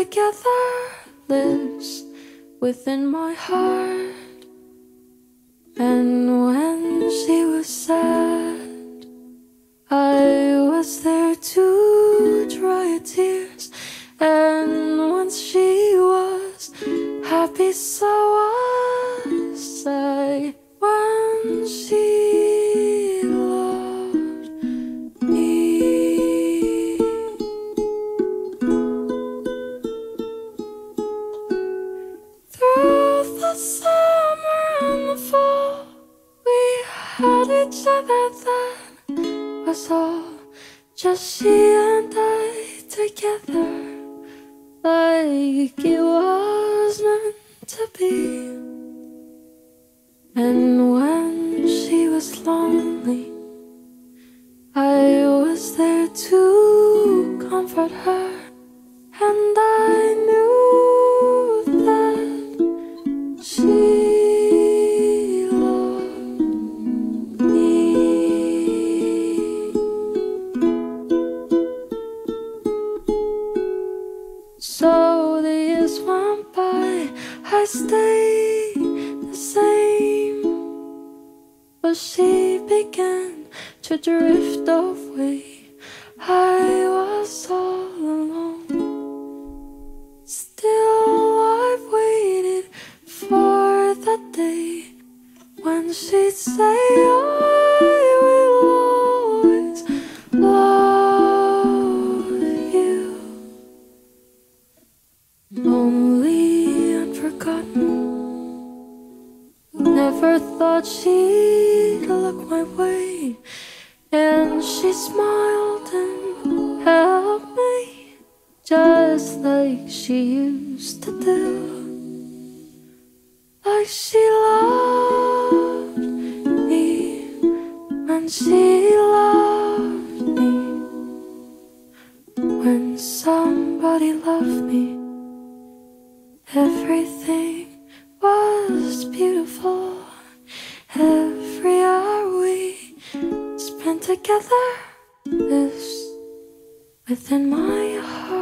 together lives within my heart. And when she was sad, I was there to dry her tears. And once she was happy, so was I. When she loved me, through the summer and the fall, we had each other. That was all. Just she and I together, like it was meant to be. And when she was lonely, I was there to comfort her. And I knew that she loved me. So the years went by, I stayed the same, but she began to drift away. I was all alone. Still I've waited for the day when she'd say, I will always love you. Lonely and forgotten, never thought she'd look my way. And she smiled and helped me, just like she used to do. Like she loved me when she loved me. When somebody loved me, everything was beautiful. Every hour we spent together lives within my heart.